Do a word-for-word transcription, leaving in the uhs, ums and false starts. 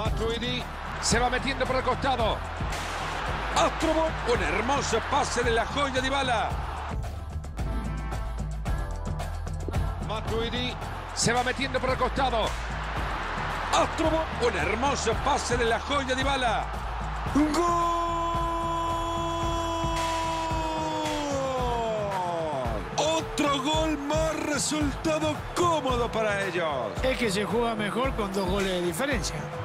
Matuidi se va metiendo por el costado. Astrobo, un hermoso pase de la joya Dybala. Matuidi se va metiendo por el costado. Astrobo, un hermoso pase de la joya Dybala. ¡Gol! Otro gol más, resultado cómodo para ellos. Es que se juega mejor con dos goles de diferencia.